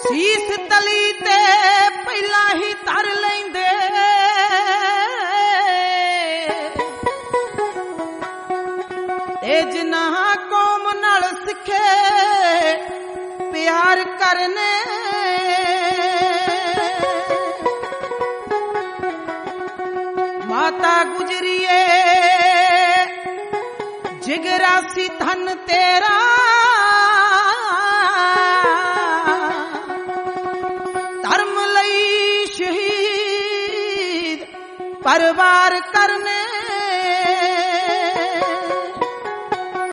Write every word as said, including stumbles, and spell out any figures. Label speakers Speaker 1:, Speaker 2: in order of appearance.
Speaker 1: ਸੀਸ ਤਲੀ ਤੇ ਪਹਿਲਾਂ ਹੀ ਧਰ ਲੈਂਦੇ ਤੇ ਜਿਨ੍ਹਾਂ ਕੌਮ ਨਾਲ ਸਿੱਖੇ ਪਿਆਰ ਕਰਨੇ माता गुजरिए जिगरा सी धन तेरा धर्म लई शहीद परवार करने